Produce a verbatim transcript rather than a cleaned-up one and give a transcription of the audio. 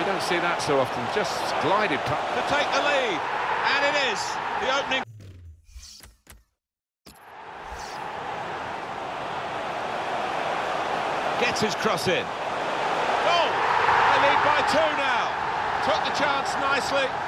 don't see that so often. Just glided past. To take the lead, and it is the opening. Gets his cross in. Goal! They lead by two now. Took the chance nicely.